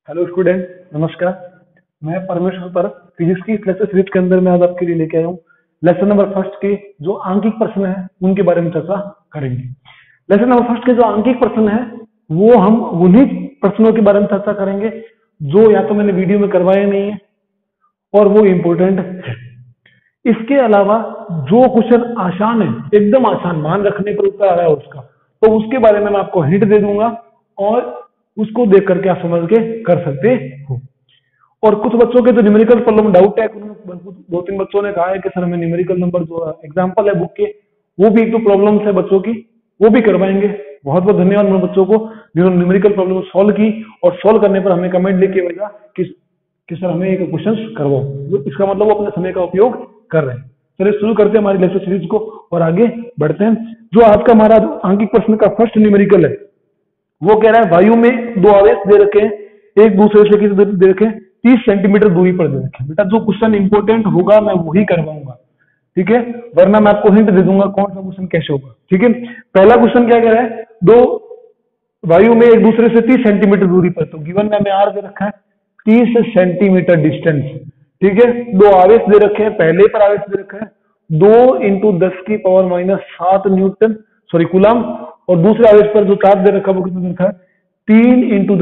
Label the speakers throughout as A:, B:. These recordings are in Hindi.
A: हेलो स्टूडेंट, नमस्कार। मैं परमेश्वर पर फिजिक्स की लेक्चर सीरीज के अंदर मैं आज आपके लिए लेके आया हूँ लेसन नंबर फर्स्ट के जो आंकिक प्रश्न है उनके बारे में चर्चा करेंगे। लेसन नंबर फर्स्ट के जो आंकिक प्रश्न है वो हम उन्हीं प्रश्नों के बारे में चर्चा करेंगे जो या तो मैंने वीडियो में करवाए नहीं है और वो इम्पोर्टेंट है। इसके अलावा जो क्वेश्चन आसान है, एकदम आसान, मान रखने पर उत्तर आ रहा है उसका, तो उसके बारे में मैं आपको हिंट दे दूंगा और उसको देख करके आप समझ के कर सकते हो। और कुछ बच्चों के जो न्यूमेरिकल प्रॉब्लम डाउट है, दो तीन बच्चों ने कहा है कि सर हमें न्यूमेरिकल नंबर जो एग्जांपल है बुक के वो भी एक दो प्रॉब्लम्स है बच्चों की, वो भी करवाएंगे। बहुत बहुत धन्यवाद उन बच्चों को जिन्होंने न्यूमेरिकल प्रॉब्लम सॉल्व की और सॉल्व करने पर हमें कमेंट लिख के भेजा कि सर हमें एक क्वेश्चन करवाओ। इसका मतलब वो अपने समय का उपयोग कर रहे हैं। चलिए शुरू करते हैं हमारी लेक्चर सीरीज को और आगे बढ़ते हैं। जो आज का हमारा आंकिक प्रश्न का फर्स्ट न्यूमेरिकल है वो कह रहा है वायु में दो आवेश दे रखे हैं, एक दूसरे से किसी दूरी दे रखे हैं, 30 सेंटीमीटर दूरी पर दे रखे हैं। बेटा जो क्वेश्चन इंपॉर्टेंट होगा मैं वही करवाऊंगा, ठीक है, वरना मैं आपको हिंट दे दूंगा कौन सा क्वेश्चन कैसे होगा। ठीक है, पहला क्वेश्चन क्या कह रहा है, दो वायु में एक दूसरे से 30 सेंटीमीटर दूरी पर, तो गिवन में हमें आर दे रखा है 30 सेंटीमीटर डिस्टेंस। ठीक है, दो आवेश दे रखे हैं, पहले पर आवेश दे रखा है 2 × 10⁻⁷ न्यूटन कूलम, और दूसरे आवेश पर जो चार्ज दे रखा है वो कितना दे रखा है 3 ×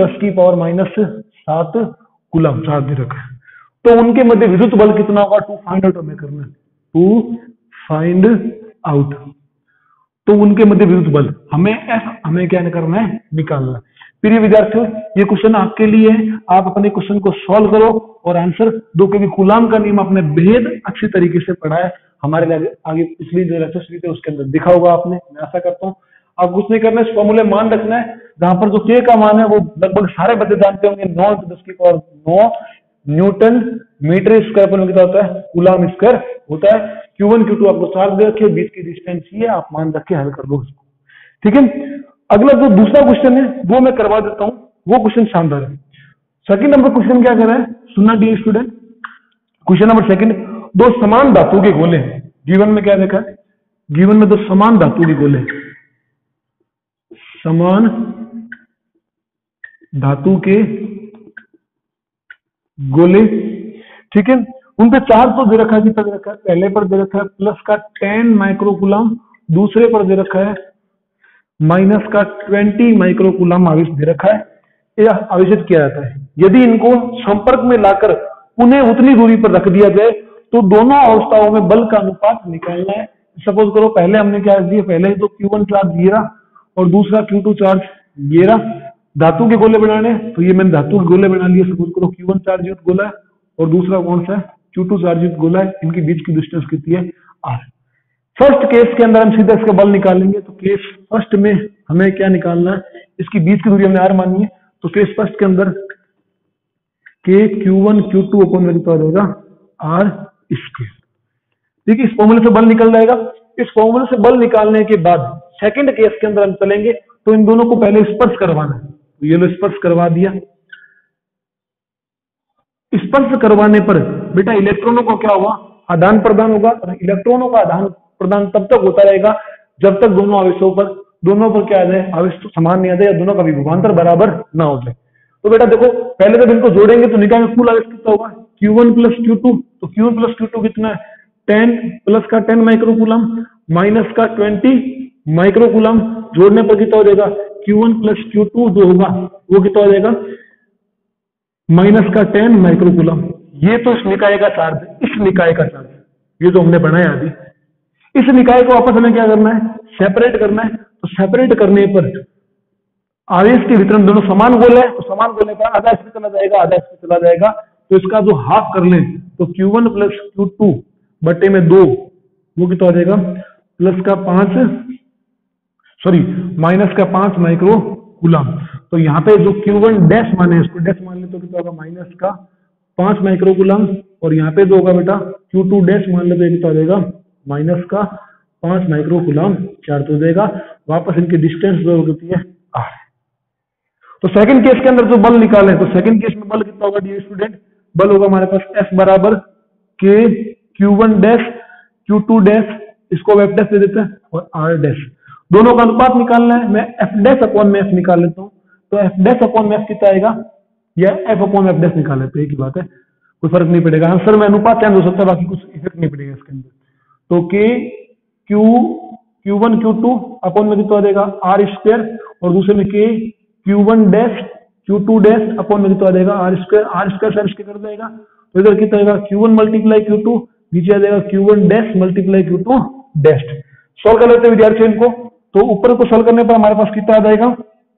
A: 10⁻⁷ कूलम चार्ज दे रखा है। तो उनके मध्य विद्युत बल कितना होगा टू फाइंड आउट हमें करना है, टू फाइंड आउट। तो उनके मध्य विद्युत बल हमें क्या करना है, निकालना है। प्रिय विद्यार्थियों, ये क्वेश्चन आपके लिए है, आप अपने क्वेश्चन को सॉल्व करो और आंसर दो, क्योंकि कूलम का नियम आपने बेहद अच्छी तरीके से पढ़ा है हमारे लिए आगे पिछली जो लेक्चर सीरीज है उसके अंदर दिखा होगा आपने, मैं आशा करता हूँ। आप कुछ नहीं करना है, फॉर्मूले मान रखना है, जहां पर जो के का मान है वो लगभग सारे बच्चे जानते होंगे, 9 × 10⁹ न्यूटन मीटर स्क्वायर पर कितना होता है, कूलम स्क्वायर होता है। Q1 Q2 आपको चार्ज दे रखे, बीच की डिस्टेंस ही है, आप मान रख के हल कर दो उसको। ठीक है, अगला जो दूसरा क्वेश्चन है वो मैं करवा देता हूं, वो क्वेश्चन शानदार है। सेकंड नंबर क्वेश्चन क्या कर रहा है, सुनना dear student. Question number second, दो समान धातु के गोले, गिवन में क्या देखा है, गिवन में दो समान धातु के गोले, समान धातु के गोले, ठीक है, उन पे चार्ज तो दे रखा है, कितना दे रखा है, पहले पर दे रखा है प्लस का 10 माइक्रोकूलम, दूसरे पर दे रखा है माइनस का 20 माइक्रोकूलम आवेश दे रखा है। यह आवेशित किया जाता है, यदि इनको संपर्क में लाकर उन्हें उतनी दूरी पर रख दिया जाए तो दोनों अवस्थाओं में बल का अनुपात निकालना है। सपोज करो पहले हमने क्या दिया, पहले तो Q1 चार्ज ये रहा और दूसरा Q2 चार्ज ये रहा। धातु के गोले बनाने, तो ये मैंने धातु के गोले बना लिए। सपोज करो Q1 चार्ज युक्त गोला है और दूसरा कौन सा है, Q2 चार्ज युक्त गोला है, इनके बीच की डिस्टेंस कितनी है, r। फर्स्ट केस के अंदर हम सीधा इसका बल निकालेंगे, तो केस फर्स्ट में हमें क्या निकालना है, इसकी बीच की दूरी हमने r मानी है, तो केस फर्स्ट के अंदर के Q1 Q2 अपन में कितना देगा r स्क्वायर। ठीक है, इस फॉर्मूले से बल निकल जाएगा। इस फॉर्मूले से बल निकालने के बाद सेकंड केस के अंदर हम चलेंगे, तो इन दोनों को पहले स्पर्श करवाना है, तो ये लो स्पर्श करवा दिया। स्पर्श करवाने पर बेटा इलेक्ट्रॉनों का क्या हुआ, आदान प्रदान होगा, और इलेक्ट्रॉनों का आदान प्रदान तब तक होता रहेगा जब तक दोनों आवेशों पर क्या आ जाए, आवेश तो समान नहीं आ जाए या दोनों का विभवांतर बराबर ना हो जाए। तो बेटा देखो पहले जब इनको जोड़ेंगे तो निकालेंगे कुल आवेश कितना होगा, Q1 + Q2, तो Q1 + Q2 कितना है 10 प्लस का 10 माइक्रोकूलम माइनस का 20 माइक्रोकूलम, जोड़ने पर कितना हो जाएगा Q1 + Q2 जो होगा वो कितना हो जाएगा माइनस का 10 माइक्रोकूलम। ये तो इस निकाय का चार्ज, इस निकाय का चार्ज, ये जो हमने बनाया अभी, इस निकाय को आपस में क्या करना है, सेपरेट करना है। तो सेपरेट करने पर आवेश के वितरण दोनों समान गोले है, तो समान गोले पर आधा इसमें चला जाएगा, आधा इसमें चला जाएगा, तो इसका जो हाफ कर लें तो Q1 + Q2 बटे में 2 वो कितना हो जाएगा प्लस का 5 माइनस का 5 माइक्रोकूलम। तो यहाँ पे जो Q1 डैश माने, इसको डैश मान ले तो कितना होगा माइनस का 5 माइक्रोकूलम, और यहाँ पे जो होगा बेटा Q2 डैश मान ले तो कितना हो जाएगा माइनस का 5 माइक्रोकूलम चार्ज हो जाएगा। वापस इनकी डिस्टेंस जो होती है r। तो सेकंड केस के अंदर जो बल निकाले, तो सेकंड केस में बल कितना होगा डियर स्टूडेंट, बल होगा हमारे पास F बराबर K Q1 dash Q2 dash, इसको F डैश दे देते हैं, और R डैश, दोनों का अनुपात निकालना है। मैं F डैश अपॉन में F निकाल लेता हूं, तो F डैश अपॉन में F कितना आएगा या एफ अपॉन एफ डैश निकाल लेते हैं, एक ही बात है, कोई फर्क नहीं पड़ेगा। आंसर में अनुपात चेंज हो सकता है, बाकी कुछ इफेक्ट नहीं पड़ेगा इसके अंदर। तो के क्यू Q1 Q2 अपॉन में कितना देगा आर स्क्वायर, और दूसरे में के Q1 dash Q2 dash upon में कितना देगा आर स्क्वायर से स्क्वायर कर देगा, तो इधर कितना आएगा Q1 मल्टीप्लाई Q2, नीचे आ जाएगा Q1 dash multiply Q2 dash. Solve कर लेते हैं विद्यार्थी इनको। तो ऊपर को सॉल्व करने पर हमारे पास कितना आ जाएगा,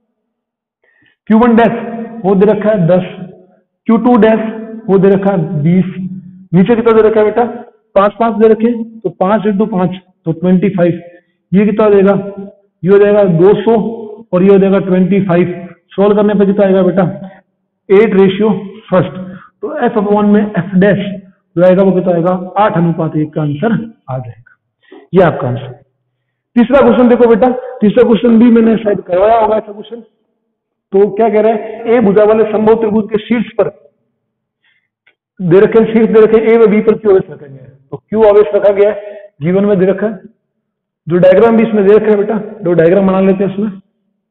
A: Q1 डैश वो दे रखा है 10, Q2 डैश वो दे रखा है 20, नीचे कितना दे रखा है बेटा 5 5 दे रखे, तो 5 इंटू 5 तो 25, ये कितना देगा, ये हो जाएगा 200 और ये हो जाएगा 25। सॉल्व करने पे कितना आएगा बेटा 8:1। तो एफ अपॉन में एफ डैश जो आएगा वो कितना आएगा 8:1 का आंसर आ जाएगा। ये आपका आंसर। तीसरा क्वेश्चन देखो बेटा, तीसरा क्वेश्चन भी मैंने शायद करवाया होगा ऐसा क्वेश्चन। तो क्या कह रहा है, ए भुजा वाले समबाहु त्रिभुज के शीर्ष पर दे रखे, शीर्ष दे रखे ए व बी पर क्यू आवेश रखा गया है। तो क्यू आवेश रखा गया है, जीवन में दे रखा है, जो डायग्राम भी इसमें दे रखा है बेटा, दो डायग्राम बना लेते हैं इसमें।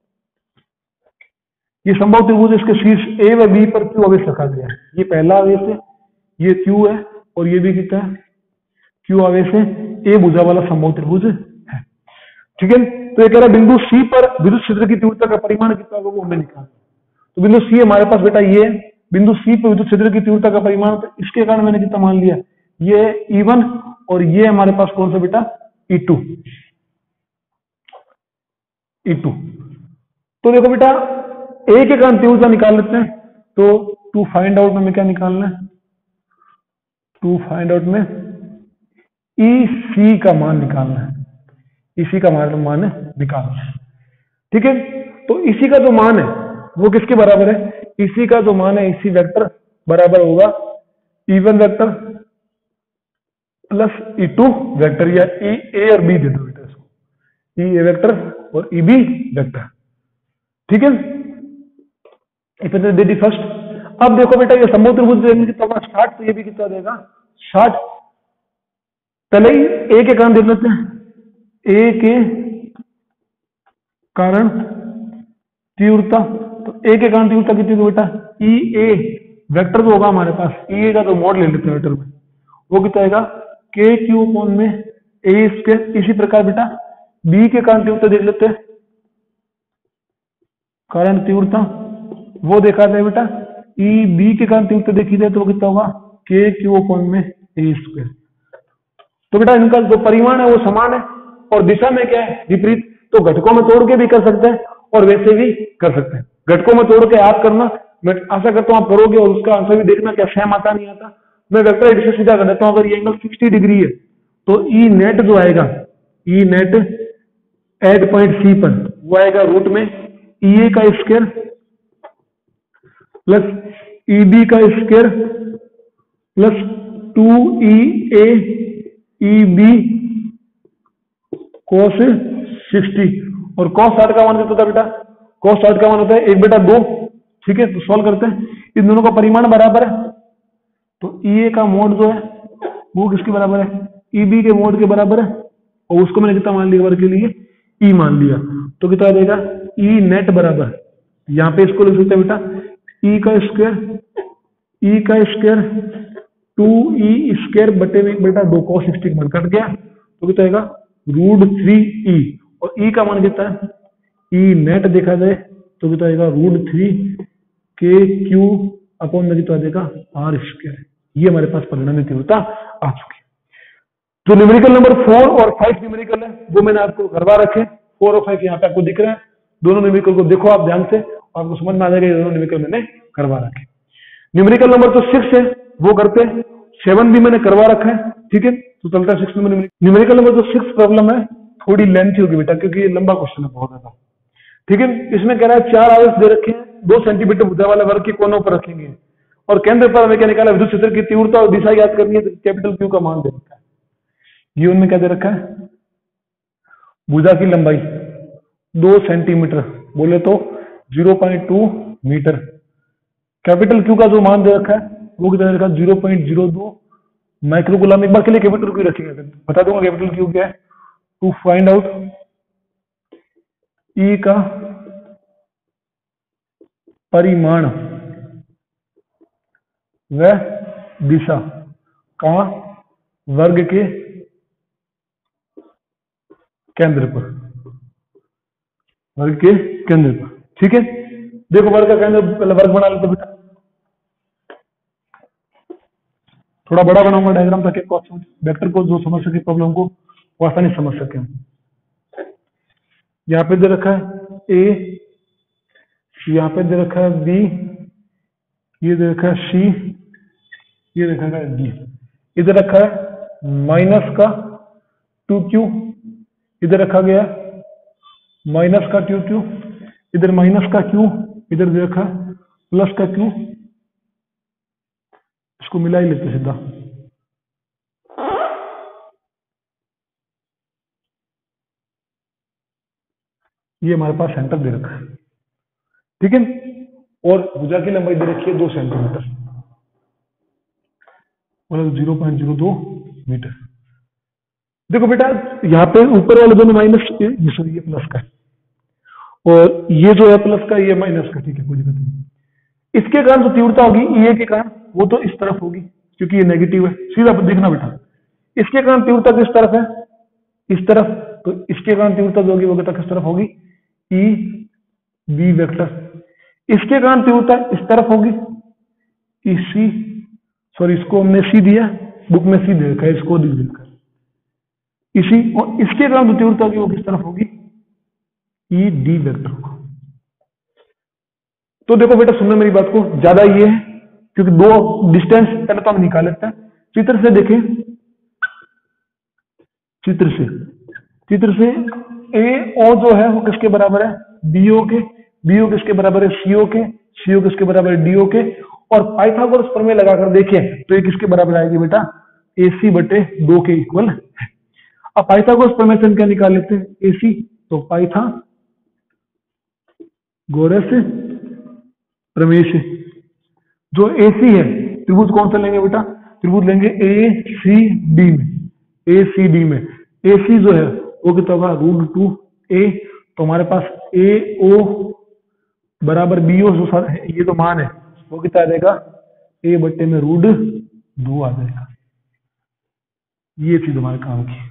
A: ये समबाहु त्रिभुज, इसके शीर्ष ए व बी पर क्यू आवेश रखा गया है। ये पहला आवेश है, ये क्यू है, और ये भी कितना है क्यू आवेश है, ए भुजा वाला समबाहु त्रिभुज है, ठीक है। तो ये कह रहा है बिंदु सी पर विद्युत क्षेत्र की तीव्रता का परिमाण कितना होगा वो हमें निकालना। तो बिंदु सी हमारे पास बेटा ये है, बिंदु सी पर विद्युत क्षेत्र की तीव्रता का परिमाण, तो इसके कारण मैंने कितना मान लिया, ये E1 और ये हमारे पास कौन सा बेटा E2। तो देखो बेटा ए के कारण तीव्रता निकाल लेते हैं। तो टू फाइंड आउट में क्या निकालना है, टू फाइंड आउट में EC का मान निकालना है, इसी का मान है निकालना है, ठीक है। तो इसी का जो मान है वो किसके बराबर है, इसी का जो मान है इसी वेक्टर बराबर होगा E1 vector plus E2 vector, या ए और बी दे दो बेटा इसको, ए वेक्टर और बी वेक्टर, ठीक है। दे दी फर्स्ट। अब देखो बेटा ये समबाहु त्रिभुज कितना होगा 60, तो ये भी कितना देगा 60। पहले ही ए के कारण देख लेते हैं, ए के कारण तीव्रता, तो ए के कारण तीव्रता कितनी होगी बेटा, ई ए वेक्टर जो होगा हमारे पास, ई ए का जो मॉड ले लेते हैं वेक्टर में, वो कितना आएगा के क्यू अपॉन में ए स्क्वायर। इसी प्रकार बेटा बी के कारण तीव्रता देख लेते हैं, कारण तीव्रता वो देखा जाए बेटा, ई बी के कारण तीव्रता देखी जाए तो वो कितना होगा के क्यू अपॉन में ए स्क्वायर। तो बेटा इनका जो परिमाण है वो समान है, और दिशा में क्या है विपरीत। तो घटकों में तोड़ के भी कर सकते हैं और वैसे भी कर सकते हैं। घटकों में तोड़ के आप करना, मैं आशा करता हूं आप करोगे, और उसका आंसर भी देखना क्या सेम आता नहीं आता। मैं वेक्टर एडिशन सीधा कर देता हूं। अगर ये एंगल 60 डिग्री है तो ई नेट जो आएगा, E net at point C पर वो आएगा रूट में ई ए का स्क्वायर प्लस ई बी का square plus 2EA E B cos 60, और cos 60 का मान कितना होता है बेटा, cos 60 का मान होता है 1 बटा 2, ठीक है। तो सॉल्व करते हैं, इन दोनों का परिमाण बराबर है, तो EA का मोड जो है वो किसके बराबर है, EB के मोड के बराबर है, और उसको मैंने कितना मान लिया वर्ग के लिए E मान लिया। तो कितना देगा E नेट बराबर, यहाँ पे इसको लिख सकते हैं बेटा E का स्क्वायर 2E स्क्वायर बटे में 1 बटा 2, cos 60 मान कट गया, तो कितना आएगा √3E, और E का मान कितना है, E नेट देखा जाए तो कितना आएगा √3 के क्यू अपॉन में कितना देगा R स्क्वायर। ये हमारे पास परिणामी तीव्रता आ चुकी है। जो न्यूमेरिकल नंबर 4 और 5 न्यूमेरिकल है वो मैंने आपको करवा रखे, 4 और 5 यहाँ पे आपको दिख रहे हैं। दोनों न्यूमेरिकल को देखो आप ध्यान से, आपको समझ में आ जाएगा दोनों न्यूमेरिकल मैंने करवा रखे। न्यूमेरिकल नंबर तो 6 है वो करते हैं, 7 भी मैंने करवा रखा है, ठीक है। तो चलता है 6 नंबर न्यूमेरिकल नंबर जो 6 प्रॉब्लम है, थोड़ी लेंथी होगी बेटा क्योंकि ये लंबा क्वेश्चन है बहुत ज्यादा, ठीक है। इसमें कह रहा है 4 आवेश दे रखे हैं, 2 सेंटीमीटर भुजा वाला वर्ग के कोनों पर रखेंगे, और केंद्र पर हमें क्या निकाला, विद्युत क्षेत्र की तीव्रता और दिशा याद करनी है, तो कैपिटल क्यू का मान दे रखा है। ये उनमें क्या दे रखा है, भुजा की लंबाई 2 सेंटीमीटर बोले तो 0.2 मीटर, कैपिटल क्यू का जो मान दे रखा है वो कितना दे रखा है 0.02 माइक्रोकूलम। एक बार के लिए कैपिटल क्यू रखेंगे, बता दूंगा कैपिटल क्यू क्या है। टू फाइंड आउट ई का परिमाण वह दिशा का वर्ग के केंद्र पर, वर्ग के केंद्र पर। ठीक है, देखो वर्ग का केंद्र पहले वर्ग बना लेते बेटा, थोड़ा बड़ा बनाऊंगा डायग्राम ताकि वेक्टर को जो समझ सके प्रॉब्लम को वो आसानी से समझ सके। यहाँ पे दे रखा है ए, यहाँ पे दे रखा है बी, ये दे रखा है सी, ये दे रखा है डी, इधर रखा है माइनस का 2q, इधर रखा गया माइनस का 2q, इधर माइनस का q, इधर दे रखा है प्लस का q, इसको मिला ही लेते सीधा। ये हमारे पास सेंटर दे रखा है, ठीक है, और भुजा की लंबाई दे रखी है 2 सेंटीमीटर, मतलब 0.02 मीटर। देखो बेटा यहाँ पे ऊपर वाले दोनों माइनस, सॉरी ये प्लस का है, और ये जो है प्लस का, ये माइनस का, ठीक है, कोई दिक्कत नहीं। इसके कारण जो तीव्रता होगी ए के कारण वो तो इस तरफ होगी क्योंकि ये नेगेटिव है, सीधा देखना बेटा। इसके कारण तीव्रता किस तरफ है, इस तरफ, तो इसके कारण तीव्रता जो होगी वो किस तरफ होगी, ई बी वेक्टर। इसके कारण तीव्रता इस तरफ होगी, ई सी, सॉरी इसको हमने सी दिया, बुक में सी दे रखा है, इसको दी देखा इसी, और इसके कारण जो तीव्रता होगी वो किस तरफ होगी, ई डी वेक्टर को। तो देखो बेटा सुनना मेरी बात को, ज्यादा ये है क्योंकि दो डिस्टेंस पहले तो हम निकाल लेते हैं। चित्र से देखें, चित्र से ए ओ जो है वो किसके बराबर है, बीओ के, बीओ किसके बराबर है, सीओ के, सीओ किसके बराबर है, डीओ के। और पाइथागोरस प्रमेय लगाकर देखें तो ये किसके बराबर आएगी बेटा, AC बटे 2 के इक्वल। अब पाइथागोरस प्रमेय से हम क्या निकाल लेते हैं, AC, तो पाइथागोरस प्रमेय से जो AC है, त्रिभुज कौन सा लेंगे बेटा, त्रिभुज लेंगे ACD में, ACD में AC जो है वो कितना होगा, √2a, तो हमारे पास AO बराबर BO जो सर ये जो मान है वो कितना आ जाएगा, a बट्टे में √2 आ जाएगा। ये चीज हमारे काम की।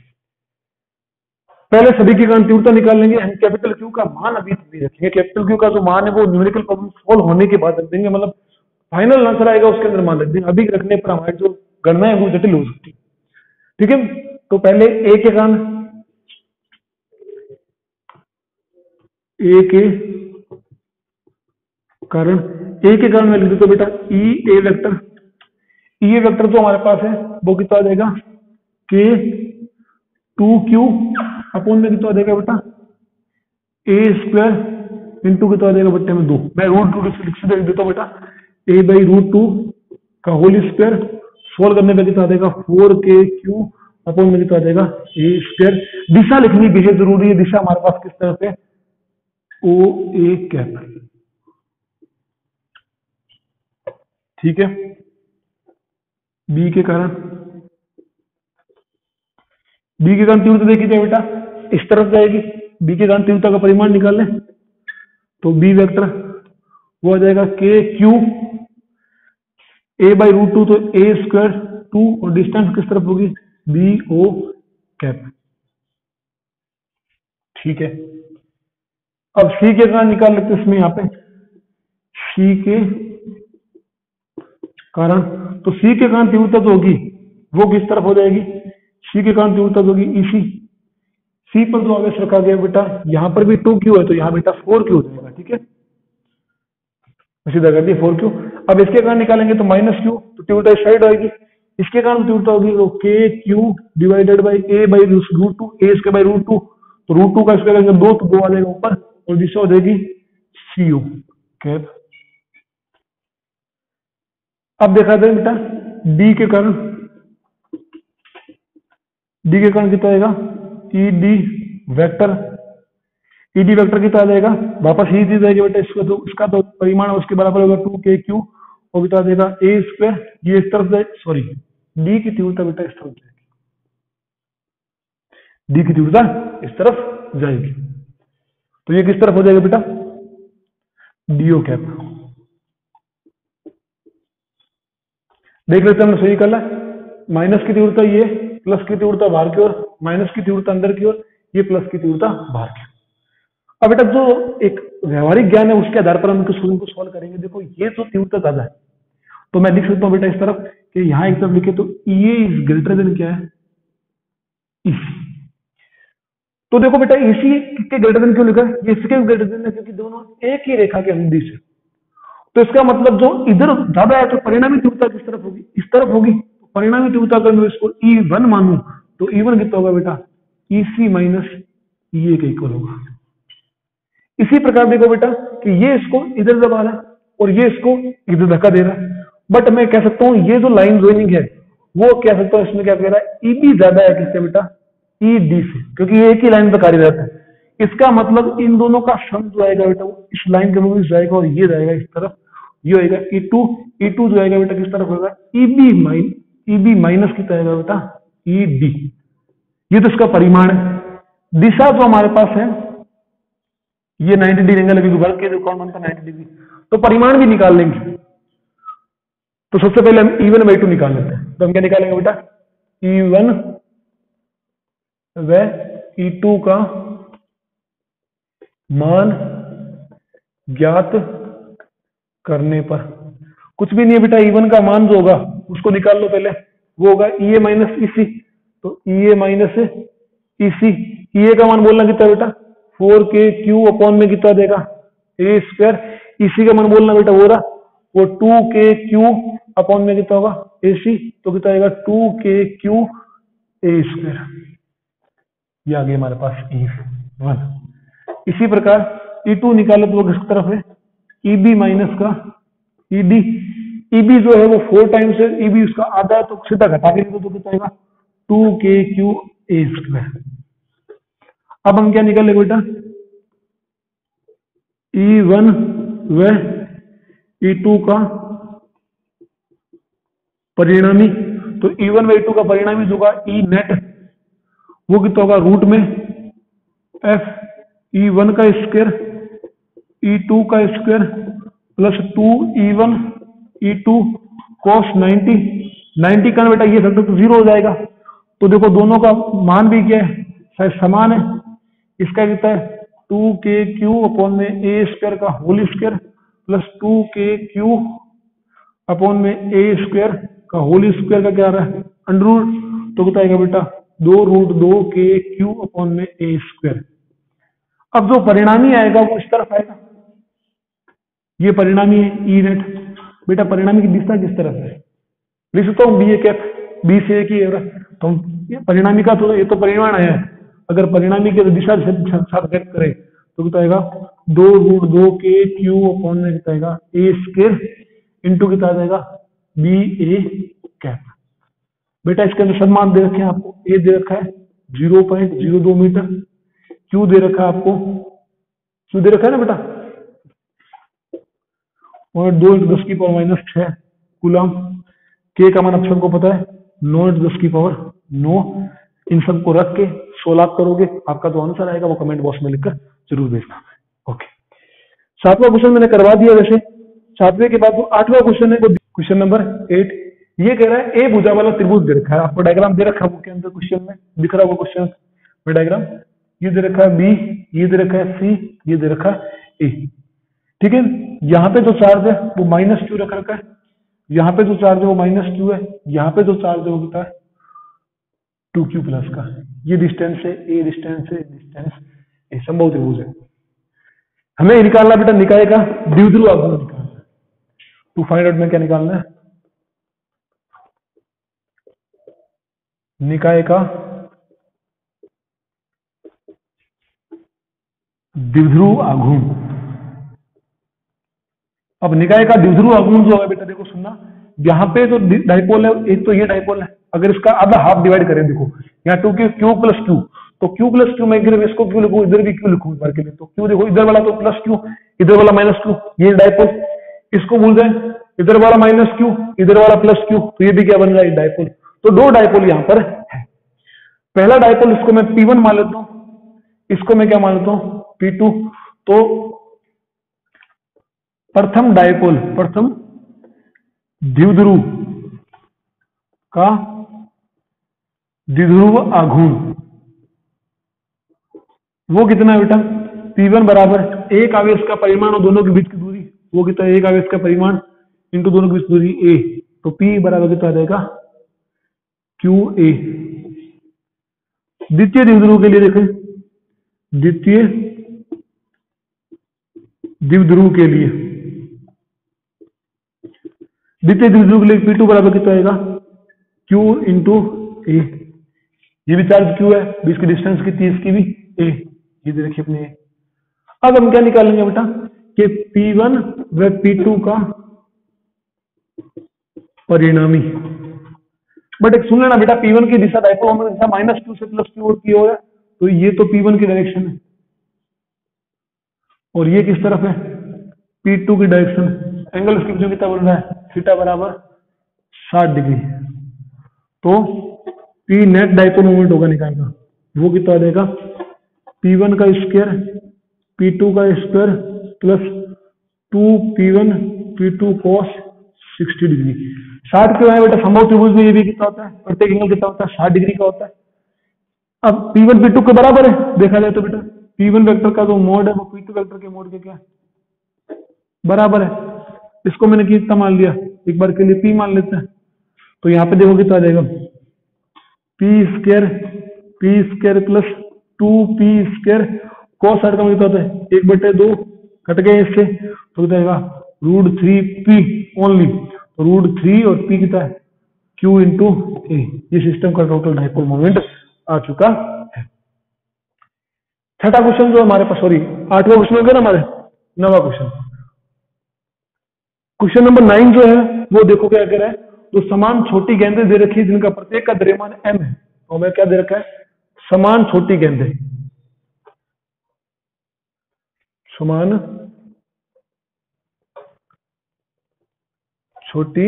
A: पहले सभी के कारण तीव्रता निकाल लेंगे, हम कैपिटल क्यू का मान अभी नहीं रखेंगे, कैपिटल क्यू का जो मान है वो न्यूमेरिकल प्रॉब्लम सॉल्व होने के बाद रख देंगे, मतलब फाइनल आंसर आएगा उसके अंदर मान रख देंगे, अभी रखने पर हमारी जो गणना है वो जटिल हो सकती है। ठीक है, तो पहले ए के कारण, ए के कारण मैं लिख देता हूं बेटा ई ए वेक्टर, ई ए वेक्टर जो हमारे पास है वो कितना आ जाएगा, के 2q अपॉन में कितना आ जाएगा बेटा, a² इंटू कितना आ जाएगा बट्टे में 2, मैं √2 सीधे लिख देता हूं बेटा, a/√2 का होल स्क्वायर, सोल्व करने पे कितना आ जाएगा 4kq अपॉन में कितना आ जाएगा a²। दिशा लिखनी बेहद जरूरी है, दिशा हमारे पास किस तरफ है, OA कैप, ठीक है। बी के कारण तीव्रता देखी जाए बेटा इस तरफ जाएगी, बी के कारण तीव्रता का परिमाण निकाल लें तो बी वेक्टर वो आ जाएगा KQ a/√2, तो a² 2, और डिस्टेंस किस तरफ होगी, BO कैप, ठीक है। अब सी के कारण निकाल लेते हैं इसमें, यहाँ पे सी के कारण, तो सी के कारण तीव्रता जो होगी वो किस तरफ हो जाएगी, सी के कारण तीव्रता जो होगी EC, सी पर जो आवेश रखा गया बेटा, यहां पर भी 2q है तो यहां बेटा 4q हो जाएगा, ठीक है, सीधा कर दिया 4q। अब इसके कारण निकालेंगे तो -q, तो तीव्रता इस साइड आएगी, इसके कारण तीव्रता होगी तो KQ divided by a/√2, a²/√2, तो √2 का स्क्वायर करेंगे 2, तो 2 आ जाएगा ऊपर, और दिशा हो जाएगी CO कैप। अब देखा जाए बेटा डी के कारण, कितना आएगा, ED वेक्टर, ED वेक्टर कितना आ जाएगा, वापस ही चीज आएगी बेटा, इसका तो परिमाण उसके बराबर होगा 2KQ, और कितना आ जाएगा a², ये इस तरफ जाए, सॉरी डी की तीव्रता बेटा इस तरफ जाएगी, डी की तीव्रता इस तरफ जाएगी, तो ये किस तरफ हो जाएगा बेटा, DO कैप। देख लेते हैं, हमने सही निकाला। माइनस की तीव्रता ये, प्लस की तीव्रता बाहर की ओर, माइनस की तीव्रता अंदर की ओर, ये प्लस की तीव्रता बाहर की ओर। अब बेटा जो एक व्यवहारिक ज्ञान है उसके आधार पर हम इस क्वेश्चन को सॉल्व करेंगे। देखो ये जो तीव्रता ज्यादा है तो मैं लिख सकता हूँ बेटा इस तरफ कि यहाँ एक तरफ लिखे तो ये इज ग्रेटर देन क्या है, इसी। तो देखो बेटा इसी के ग्रेटर देन क्यों लिखा है, ये इसके ग्रेटर देन है क्योंकि दोनों एक ही रेखा के अनुदिश है। तो इसका मतलब जो इधर ज्यादा है तो परिणामी तीव्रता किस तरफ होगी, इस तरफ होगी। तो परिणामी तीव्रता अगर मैं इसको E1 मानूं तो E1 कितना होगा बेटा, EC माइनस EA के इक्वल होगा। इसी प्रकार देखो बेटा कि ये इसको इधर दबा रहा है और ये इसको इधर धक्का दे रहा है, बट मैं कह सकता हूं ये जो लाइन ज्वाइनिंग है वो कह सकता हूं इसमें क्या कह रहा है, EB ज्यादा है किससे बेटा, ED से, क्योंकि ये एक ही लाइन पर कार्यरत है। इसका मतलब इन दोनों का सम जो आएगा बेटा वो इस लाइन के अनुदिश जाएगा और ये जाएगा इस तरफ, ये होगा E2 जो आएगा बेटा किस तरफ होगा, EB माइनस कितना आएगा बेटा, ED। ये तो इसका परिमाण है। दिशा जो हमारे पास है ये 90 डिग्री एंगल है, वर्ग के कौन बनता है 90 डिग्री, तो परिमाण भी निकाल लेंगे। तो सबसे पहले हम E1 बाई 2 निकाल लेते हैं। तो हम क्या निकालेंगे बेटा, E1 व E2 का मान ज्ञात करने पर, कुछ भी नहीं है बेटा, E1 का मान जो होगा उसको निकाल लो पहले, वो होगा EA माइनस EC। तो EA माइनस EC, EA का मान बोलना कितना बेटा, 4KQ अपॉन में कितना देगा, A स्क्वायर। EC का मान बोलना बेटा वो रहा, वो 2KQ अपॉन में कितना होगा, AC, तो कितना आएगा 2KQ A स्क्वायर। ये आ गया हमारे पास E1। इसी प्रकार E2 निकाले तो वो किस तरफ है, EB माइनस का ED। EB जो है वो 4 टाइम्स है, EB उसका आधा है तो सीधा घटा के लिखो तो कितना आएगा 2KQ A स्क्वायर। अब हम क्या निकाले बेटा, E1 व E2 का परिणामी। तो E1 व E2 का परिणामी जो होगा E नेट, वो कितना होगा रूट में F E1 का स्क्वायर E2 का square plus 2E1 E2 cos 90 का बेटा ये फैक्टर तो 0 हो जाएगा। तो देखो दोनों का मान भी क्या है, शायद समान है। इसका कितना है 2KQ अपॉन में A स्क्वायर का whole square plus 2KQ upon में A स्क्वायर का होल स्क्वायर का क्या आ रहा है अंडर रूट, तो कितना आएगा बेटा 2√2KQ अपॉन में A स्क्वायर। अब जो परिणामी आएगा वो इस तरफ आएगा, ये परिणामी है E नेट। बेटा परिणामी की दिशा किस तरफ है, लिख सकता हूँ BA कैप, B से एक ही है। तो परिणामी का तो ये तो परिमाण है, अगर परिणामी की दिशा साथ व्यक्त करें तो कितना आएगा 2√2KQ अपॉन में कितना आएगा A स्क्वायर इंटू कितना आ जाएगा BA कैप। बेटा इसके अंदर सब मान दे रखे हैं आपको, A दे रखा है 0.02 मीटर, Q दे रखा है आपको, Q दे रखा है ना बेटा, और 2 × 10⁻⁶ कूलम। K का मान आप सबको पता है 9 × 10⁹। इन सबको रख के 16 करोगे, आपका जो आंसर आएगा वो कमेंट बॉक्स में लिखकर जरूर भेजना है। ओके, 7वां क्वेश्चन मैंने करवा दिया। वैसे 7वें के बाद जो 8वां क्वेश्चन है वो क्वेश्चन नंबर 8। ये कह रहा है ए भुजा वाला त्रिभुज दे रखा है, आपको डायग्राम दे रखा है बुक के अंदर, क्वेश्चन में दिख रहा है वो क्वेश्चन में डायग्राम। ये दे रखा है बी, ये दे रखा है सी, ये दे रखा है ए। ठीक है, यहाँ पे जो चार्ज है वो -q रख रखा है, यहाँ पे जो चार्ज है वो -q है, यहाँ पे जो चार्ज है वो कितना है 2q प्लस का। ये डिस्टेंस है ए, डिस्टेंस है, डिस्टेंस ए, संभव त्रिभुज है। हमें निकालना बेटा निकाय का द्विध्रुव आघूर्ण निकालना है। टू फाइंड आउट में क्या निकालना है, निकाय का द्विध्रुव आघूर्ण। अब निकाय का द्विध्रुव आघूर्ण जो है बेटा देखो सुनना, यहाँ पे जो डाइपोल है, एक तो ये डाइपोल है, अगर इसका आधा हाफ डिवाइड करें, देखो यहाँ 2q q प्लस q, तो q प्लस q मैं इसको क्यों लिखूं, इधर भी क्यों लिखूं एक बार के लिए, तो q देखो इधर वाला तो प्लस q, इधर वाला -q, ये डाइपोल, इसको भूल जाए, इधर वाला -q, इधर वाला +q, तो ये भी क्या बन रहा है डाइपोल। तो दो डाइपोल यहाँ पर है। पहला डाइपोल इसको मैं P1 मान लेता हूं, इसको मैं क्या मान लेता हूं P2। तो प्रथम डाइपोल, प्रथम द्विध्रुव का द्विध्रुव आघूर्ण वो कितना है बेटा? P1 बराबर एक आवेश का परिमाण और दोनों के बीच की दूरी, वो कितना है? एक आवेश का परिमाण इंटू दोनों के बीच दूरी a, तो P बराबर कितना आ जाएगा? QA। द्वितीय द्विध्रुव के लिए देखें, द्वितीय द्विध्रुव के लिए, द्वितीय द्विध्रुव के लिए P2 बराबर कितना आएगा? Q into A. ये भी चार्ज Q है, बीच की डिस्टेंस कितनी है इसकी भी a, ये देखिए अपने। अब हम क्या निकालेंगे बेटा कि P1 व P2 का परिणामी। बट एक सुन लेना बेटा, P1 की दिशा डायपोल मोमेंट की दिशा -q से +q और की ओर है, तो ये तो P1 की डायरेक्शन है और ये किस तरफ है? P2 की डायरेक्शन। एंगल इसके बीच कितना बन रहा है? थीटा बराबर 60 डिग्री। तो P नेट डायपोल मोमेंट होगा निकालना, वो कितना आ जाएगा? P1 का स्क्वायर P2 का square plus 2P1 P2 cos 60 degree. 60 क्यों है बेटा? समबाहु त्रिभुज में ये भी कितना होता है? प्रत्येक एंगल कितना होता है? 60 डिग्री का होता है। अब P1 P2 के बराबर है देखा जाए तो बेटा, P1 वेक्टर का जो मोड है वो P2 वेक्टर के मोड के क्या है? बराबर है। इसको मैंने कितना मान लिया? एक बार के लिए P मान लेते हैं, तो यहाँ पे देखो कितना आ जाएगा? P square plus 2P square cos 60 का कितना होता है? 1/2 कट गए इससे, तो कितना आएगा? √3P only. तो √3 और P कितना है? Q into A. ये सिस्टम का टोटल डायपोल मोमेंट आ चुका है। छठा क्वेश्चन जो हमारे पास, सॉरी 8वां क्वेश्चन हो गया ना हमारे, 9वां क्वेश्चन। क्वेश्चन नंबर 9 जो है वो देखो क्या कह रहा है? तो समान छोटी गेंदें दे रखी है जिनका प्रत्येक का द्रव्यमान m है। तो हमें क्या दे रखा है? समान छोटी गेंदें, समान छोटी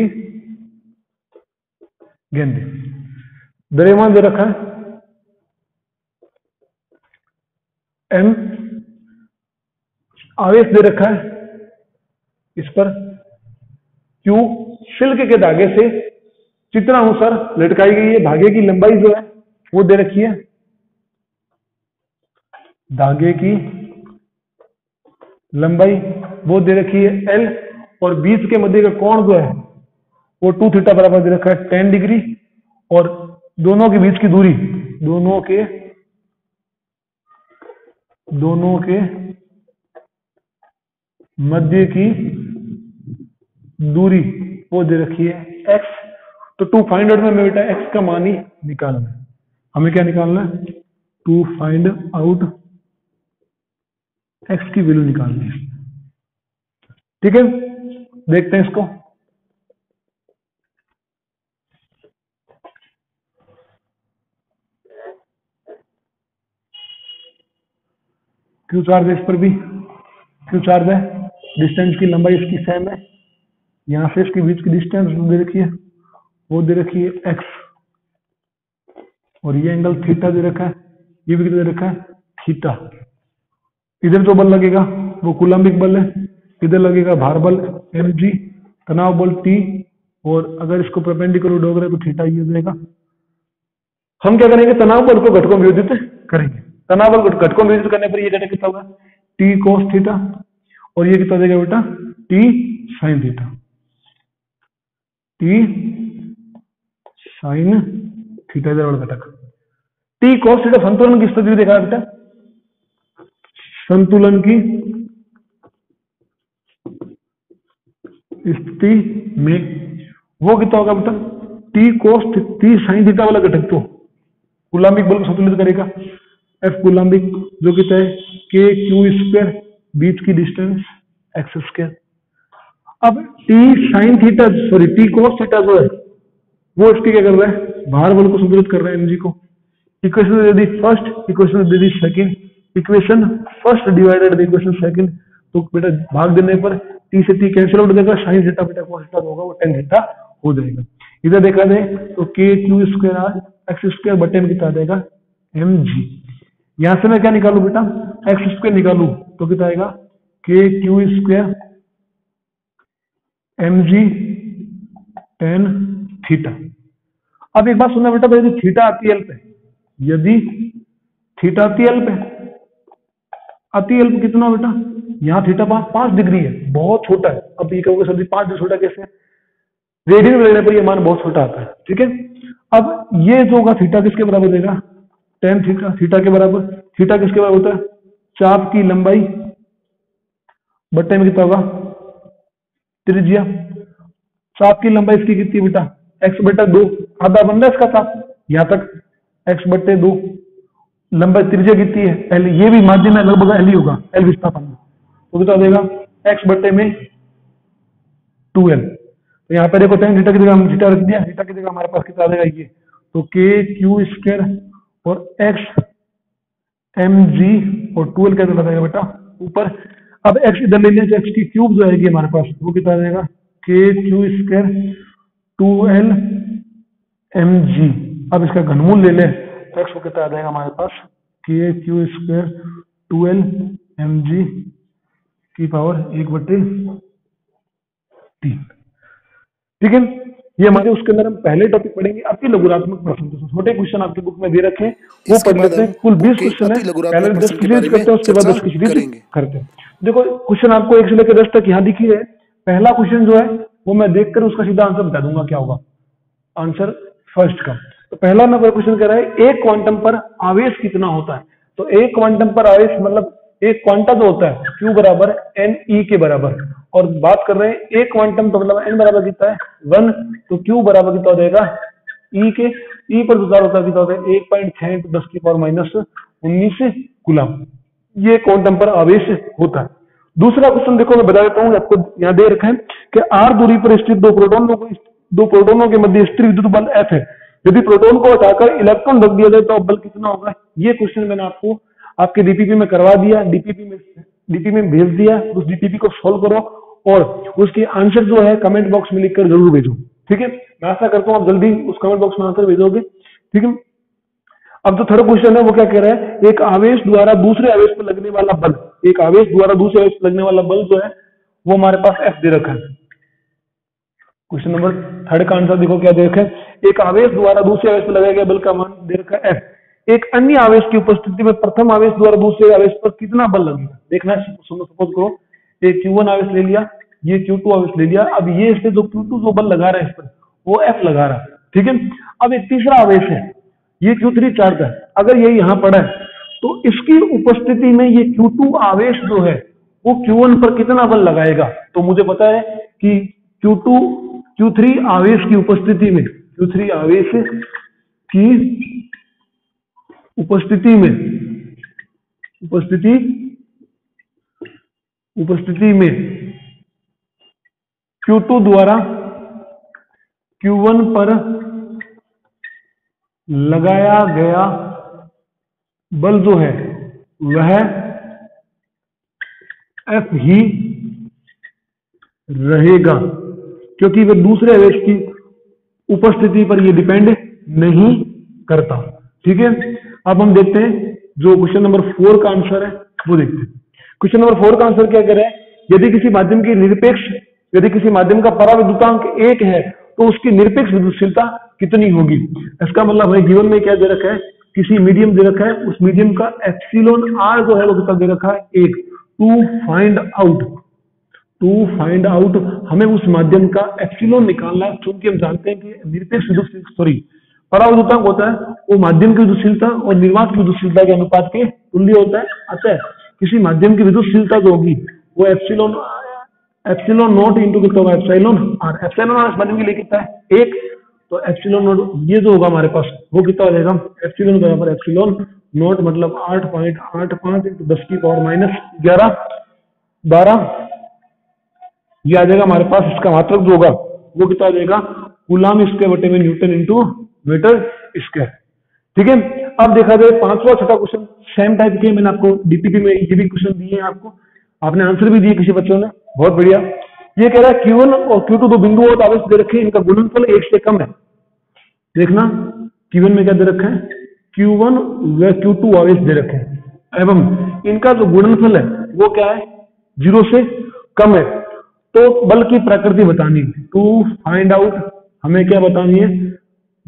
A: गेंदें, द्रव्यमान दे रखा है m, आवेश दे रखा है इस पर Q, सिल्क के धागे से चित्रानुसार लटकाई गई है। धागे की लंबाई जो है वो दे रखी है, धागे की लंबाई वो दे रखी है L, और बीच के मध्य का कोण जो है वो 2 थीटा बराबर दे रखा है 10 डिग्री, और दोनों के बीच की दूरी, दोनों के मध्य की दूरी वो दे रखी है x। तो टू फाइंड आउट में बेटा x का मान ही निकालना है। हमें क्या निकालना है? टू फाइंड आउट x की वैल्यू निकालनी है। ठीक है, देखते हैं इसको। क्यू चार्ज है इस पर भी, क्यू चार्ज है, डिस्टेंस की लंबाई इसकी सेम है, यहां से इसके बीच की डिस्टेंस दे रखी है, वो दे रखी है x, और ये एंगल थीटा दे रखा है, ये भी दे रखा है थीटा। इधर जो बल लगेगा वो कूलम्बिक बल है, इधर लगेगा भार बल mg, तनाव बल T, और अगर इसको परपेंडिकुलर डोग रहे तो थीटा ये देगा। हम क्या करेंगे? तनाव बल को घटकों में विभाजित करेंगे। तनाव बल घटकों में विभाजित करने पर ये घटक कितना होगा? T cos थीटा, और ये कितना देगा बेटा? T sin theta, T sin theta इधर वाला घटक। T cos थीटा संतुलन की स्थिति देखा बेटा, संतुलन की स्थिति में वो कितना होगा बेटा? T cos T sin theta वाला घटक तो कूलम्बिक बल को संतुलित करेगा, F कूलम्बिक, जो कितना है? K Q स्क्वायर, बीच की डिस्टेंस x स्क्वायर। अब T sin theta, sorry T cos theta जो है वो इसकी क्या कर रहा है? भार बल को संतुलित कर रहा है mg को। इक्वेशन दे दी फर्स्ट, इक्वेशन दे दी second, equation first divided by equation second, तो बेटा भाग देने पर T से T कैंसिल आउट हो जाएगा, sin थीटा बेटा cos थीटा होगा वो tan थीटा हो जाएगा। इधर देखा जाए तो K Q square r x square बटे में कितना आ जाएगा? mg। यहां से मैं क्या निकालू बेटा? x स्क्वायर निकालू तो कितना आएगा? K Q square mg tan theta. अब एक बात सुनना बेटा, यदि थीटा अति अल्प है, यदि थीटा अति अल्प है, अति अल्प कितना बेटा, यहाँ थीटा 5 डिग्री है, बहुत छोटा है। अब ये कहोगे सर जी 5 डिग्री छोटा कैसे है? रेडियन में लेने पर ये मान बहुत छोटा आता है, ठीक है। अब ये जो होगा थीटा किसके बराबर देगा, टेन थीटा, थीटा के बराबर। थीटा किसके बराबर होता है, चाप की लंबाई बट्टे में कितना होगा, त्रिज्या। चाप की लंबाई इसकी कितनी बेटा, x बट्टा 2, आधा बन रहा है इसका चाप यहां तक, x बट्टे 2। लंबाई त्रिज्या कितनी है, एल, ये भी माध्यम है लगभग एल ही होगा, एल विस्थापन, तो कितना देगा x बट्टे में 2l। तो यहाँ पे देखो टेन थीटा की जगह हम थीटा रख दिया, थीटा की जगह हमारे पास कितना आ जाएगा ये, तो k क्यू स्क्वायर और x mg और 2l कैसे लगा जाएगा बेटा ऊपर। अब x इधर ले लेंगे, x की क्यूब जो आएगी हमारे पास वो कितना आ जाएगा, k Q square 2l mg। अब इसका घनमूल ले लें तो x को कितना आ जाएगा हमारे पास, k Q square 2l mg की पावर 1/3, ठीक है। ये हमारे उसके अंदर हम पहले टॉपिक पढ़ेंगे अति लघुरात्मक प्रश्न, तो छोटे क्वेश्चन आपकी बुक में दे रखे हैं वो पढ़ लेते हैं। कुल 20 क्वेश्चन है, पहले 10 की सीरीज करते हैं, उसके बाद 10 की सीरीज करते हैं। देखो क्वेश्चन आपको 1 से लेकर 10 तक यहाँ दिखी है। पहला क्वेश्चन जो है वो मैं देखकर उसका सीधा आंसर बता दूंगा क्या होगा, आंसर फर्स्ट का। तो पहला नंबर क्वेश्चन कह रहा है एक क्वांटम पर आवेश कितना होता है। तो एक क्वांटम पर आवेश मतलब एक क्वांटा जो होता है Q बराबर एन ई के बराबर, और बात कर रहे हैं एक क्वांटम तो मतलब n बराबर कितना है 1, तो Q बराबर कितना हो जाएगा E के, E पर विचार होता है कितना होता है 1.6 × 10 की पावर -19 कूलम, ये क्वांटम पर आवेश होता है। दूसरा क्वेश्चन देखो मैं बता देता हूँ आपको, यहाँ दे रखा है कि r दूरी पर स्थित दो प्रोटोनों के मध्य स्थिर विद्युत बल F है। यदि प्रोटॉन को हटाकर इलेक्ट्रॉन रख दिया जाए तो बल कितना होगा। ये क्वेश्चन मैंने आपको आपके डीपीपी में करवा दिया, डीपीपी में भेज दिया, उस डीपीपी को सॉल्व करो और उसके आंसर जो है कमेंट बॉक्स में लिखकर जरूर भेजो, ठीक है। मैं आशा करता हूँ आप जल्दी उस कमेंट बॉक्स में आंसर भेजोगे, ठीक है। अब जो थर्ड क्वेश्चन है वो क्या कह रहा है, एक आवेश द्वारा दूसरे आवेश पर लगने वाला बल, एक आवेश द्वारा दूसरे आवेश पर लगने वाला बल जो है वो हमारे पास F दे रखा है। क्वेश्चन नंबर थर्ड का आंसर देखो क्या दे रखा है, एक आवेश द्वारा दूसरे आवेश पर लगाया गया बल का मान दे रखा है F। एक अन्य आवेश की उपस्थिति में प्रथम आवेश द्वारा दूसरे आवेश पर कितना बल लगेगा। देखना, सपोज करो एक Q1 आवेश ले लिया, ये Q2 आवेश ले लिया, अब ये इससे जो Q2 जो बल लगा रहा है इस पर वो F लगा रहा है, ठीक है। अब एक तीसरा आवेश है, ये Q3 चार्ज है, अगर ये यहाँ पड़ा है तो इसकी उपस्थिति में ये Q2 आवेश जो है वो Q1 पर कितना बल लगाएगा। तो मुझे पता है कि Q3 आवेश की उपस्थिति में, Q3 आवेश की उपस्थिति में Q2 द्वारा Q1 पर लगाया गया बल जो है वह F ही रहेगा, क्योंकि वह दूसरे आवेश की उपस्थिति पर यह डिपेंड नहीं करता, ठीक है। अब हम देखते हैं जो क्वेश्चन नंबर 4 का आंसर है वो देखते हैं। क्वेश्चन नंबर 4 का आंसर क्या कह रहा है, यदि किसी माध्यम की यदि किसी माध्यम का पराविद्युतांक 1 है तो उसकी निरपेक्ष विद्युतशीलता कितनी होगी। इसका मतलब है गिवन में क्या दे रखा है, किसी मीडियम दे रखा है, उस मीडियम का एप्सिलॉन r जो है वो कितना दे रखा है 1। टू फाइंड आउट हमें उस माध्यम का एप्सिलॉन निकालना है, क्योंकि हम जानते हैं कि निरपेक्ष पराविद्युतांक होता है वो माध्यम की विद्युतशीलता और निर्वात की विद्युतशीलता के अनुपात के तुल्य होता है। अतः किसी माध्यम की विद्युतशीलता जो होगी वो एप्सिलॉन नॉट इंटू कितना होगा एप्सिलॉन r। एप्सिलॉन r इस माध्यम के लिए कितना है 1, तो एप्सिलॉन नॉट ये जो होगा हमारे पास वो कितना हो जाएगा, एप्सिलॉन बराबर एप्सिलॉन नॉट मतलब 8.85 इंटू 10 की पावर -11 ये आ जाएगा हमारे पास। इसका मात्रक जो होगा वो कितना आ जाएगा कूलम स्क्वायर बटे में न्यूटन इंटू मीटर स्क्वायर, ठीक है। अब देखा जाए पांचवा छठा क्वेश्चन सेम टाइप के मैंने आपको डीपीपी में ये भी क्वेश्चन दिए हैं, आपको आपने आंसर भी दिए किसी बच्चों ने, बहुत बढ़िया। ये कह रहा है Q1 और Q2 दो बिंदु और आवेश दे रखे हैं, इनका गुणनफल 1 से कम है। देखना Q1 में क्या दे रखा है, Q1 व Q2 आवेश दे रखे हैं एवं इनका जो गुणनफल है वो क्या है 0 से कम है। तो बल की प्रकृति बतानी, टू फाइंड आउट हमें क्या बतानी है,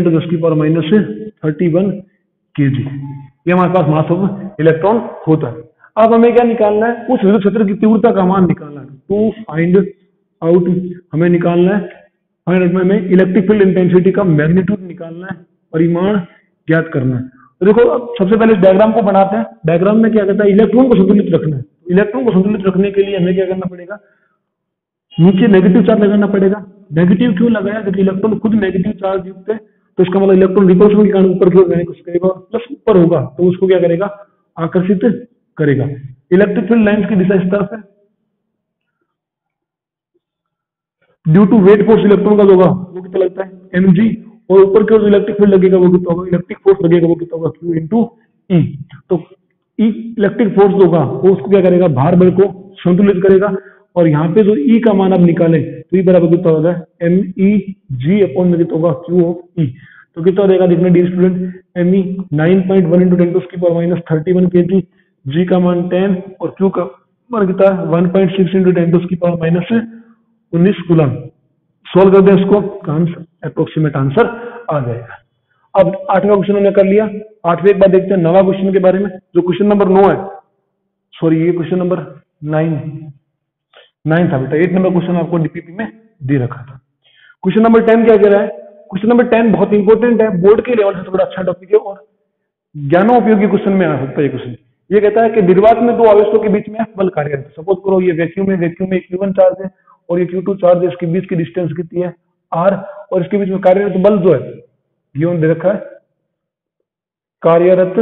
A: into 10⁻31 kg, ये हमारे पास मास ऑफ इलेक्ट्रॉन होता है। अब हमें क्या निकालना है, उस विद्युत क्षेत्र की तीव्रता का मान निकालना है। टू फाइंड आउट हमें निकालना है, हमें इलेक्ट्रिक फील्ड इंटेंसिटी का मैग्नीट्यूड निकालना है, परिमाण ज्ञात करना है। तो देखो अब सबसे पहले इस डायग्राम को बनाते हैं। डायग्राम में क्या कहता है, इलेक्ट्रॉन को संतुलित रखना है। इलेक्ट्रॉन को संतुलित रखने के लिए हमें क्या करना पड़ेगा, नीचे नेगेटिव चार्ज लगाना पड़ेगा। नेगेटिव क्यों लगाया, क्योंकि इलेक्ट्रॉन खुद नेगेटिव चार्ज युक्त है, तो इसका मतलब इलेक्ट्रॉन रिपल्शन के कारण ऊपर की ओर जाने की कोशिश करेगा, प्लस ऊपर होगा तो उसको क्या करेगा, आकर्षित करेगा। इलेक्ट्रिक फील्ड लाइंस की दिशा इस तरफ है, due to weight force electron का जो होगा वो कितना लगता है mg, और ऊपर की ओर जो इलेक्ट्रिक फील्ड लगेगा वो कितना होगा, इलेक्ट्रिक फोर्स लगेगा वो कितना होगा, q इंटू ई। तो ई इलेक्ट्रिक फोर्स जो होगा वो उसको क्या करेगा, भार बल को संतुलित करेगा। और यहाँ पे जो ई का मान आप निकाले तो ई बराबर कितना होगा, एम ई जी अपॉन में कितना होगा, क्यू ऑफ ई। तो कितना देगा, देखना dear student, M E 9.1 into 10⁻31 kg, G का मान 10 और क्यू का मान कितना है 1.6 इंटू 10⁻19 कूलम। सोल्व कर दें इसको, आंसर अप्रोक्सीमेट आंसर आ जाएगा। अब 8वां क्वेश्चन हमने कर लिया। 8वें एक बार देखते हैं 9वां क्वेश्चन के बारे में, जो क्वेश्चन नंबर 9 है, सॉरी ये क्वेश्चन नंबर 9 था बेटा। 8 नंबर क्वेश्चन आपको डीपीपी में दे रखा था। क्वेश्चन नंबर 10 क्या कह रहा है, क्वेश्चन नंबर 10 बहुत इंपॉर्टेंट है, बोर्ड के लेवल से तो बड़ा अच्छा टॉपिक है और ज्ञानों उपयोगी क्वेश्चन में आ सकता है ये क्वेश्चन। ये कहता है कि निर्वात में दो आवेशों के बीच में बल कार्यरत है। सपोज करो ये वैक्यूम में Q1 चार्ज है और ये Q2 चार्ज है, इसके बीच की डिस्टेंस कितनी है R, और इसके बीच में कार्यरत बल जो है ये दे रखा है, कार्यरत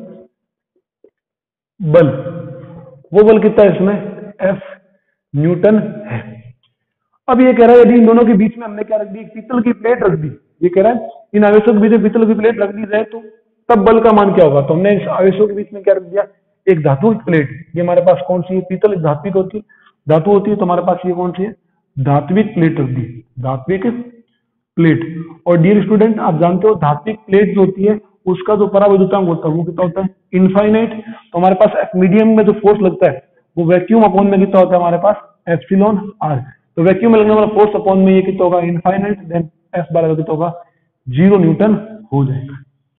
A: बल, वो बल कितना है इसमें, F न्यूटन है। अब ये कह रहा है यदि इन दोनों के बीच में हमने क्या रख दी, पीतल की प्लेट रख दी। ये कह रहा है इन आवेशों के बीच में पीतल की प्लेट रख दी जाए तो तब बल का मान क्या होगा। तो हमने इस आवेशों के बीच में क्या रख दिया, एक धातु की प्लेट। ये हमारे पास कौन सी है, पीतल धात्विक होती है, धातु होती है तो हमारे पास ये कौन सी है, धात्विक प्लेट होती है, धात्विक प्लेट। और डियर स्टूडेंट आप जानते हो धात्विक प्लेट जो होती है उसका जो परावैद्युतांक होता है वो कितना होता है, इनफाइनाइट। तो हमारे पास मीडियम में जो फोर्स लगता है वो वैक्यूम अपॉन में कितना होता है हमारे पास, एप्सिलॉन आर। तो वैक्यूम में लगने वाला फोर्स अपॉन में ये कितना होगा, इनफाइनाइट, देन एफ बार कितना होगा, 0 न्यूटन हो जाएगा।